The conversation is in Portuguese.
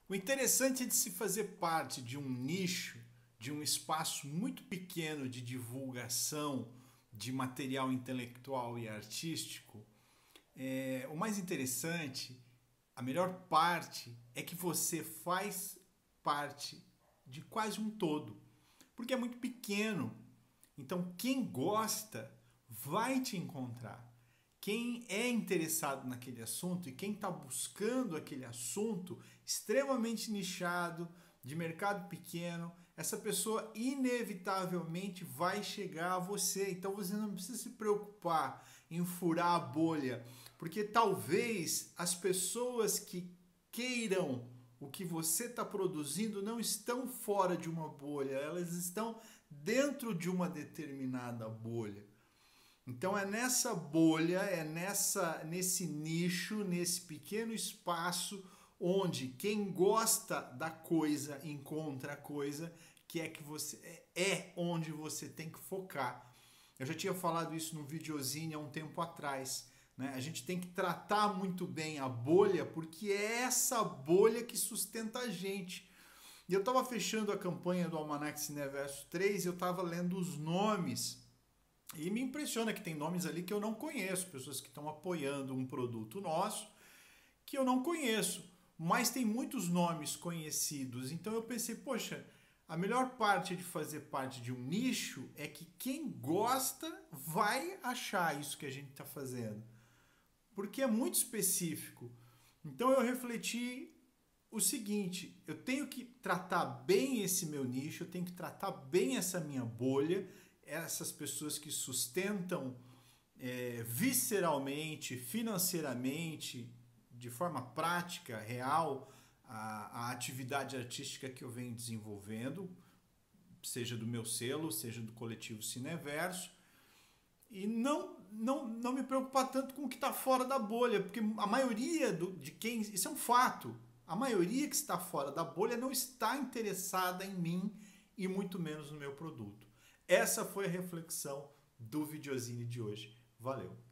O interessante de se fazer parte de um nicho, de um espaço muito pequeno de divulgação de material intelectual e artístico, o mais interessante, a melhor parte, é que você faz parte de quase um todo, porque é muito pequeno. Então, quem gosta vai te encontrar. Quem é interessado naquele assunto e quem está buscando aquele assunto extremamente nichado, de mercado pequeno, essa pessoa inevitavelmente vai chegar a você. Então você não precisa se preocupar em furar a bolha, porque talvez as pessoas que queiram o que você está produzindo não estão fora de uma bolha, elas estão dentro de uma determinada bolha. Então é nessa bolha, nesse nicho, nesse pequeno espaço onde quem gosta da coisa encontra a coisa, que você é onde você tem que focar. Eu já tinha falado isso no videozinho há um tempo atrás. Né? A gente tem que tratar muito bem a bolha, porque é essa bolha que sustenta a gente. E eu estava fechando a campanha do Almanac Cineverso 3 e eu estava lendo os nomes. E me impressiona que tem nomes ali que eu não conheço, pessoas que estão apoiando um produto nosso que eu não conheço, mas tem muitos nomes conhecidos. Então eu pensei, poxa, a melhor parte de fazer parte de um nicho é que quem gosta vai achar isso que a gente está fazendo, porque é muito específico. Então eu refleti o seguinte: eu tenho que tratar bem esse meu nicho, eu tenho que tratar bem essa minha bolha, essas pessoas que sustentam visceralmente, financeiramente, de forma prática, real, a atividade artística que eu venho desenvolvendo, seja do meu selo, seja do coletivo Cineverso, e não me preocupar tanto com o que está fora da bolha, porque a maioria de quem. Isso é um fato. A maioria que está fora da bolha não está interessada em mim e muito menos no meu produto. Essa foi a reflexão do videozinho de hoje. Valeu!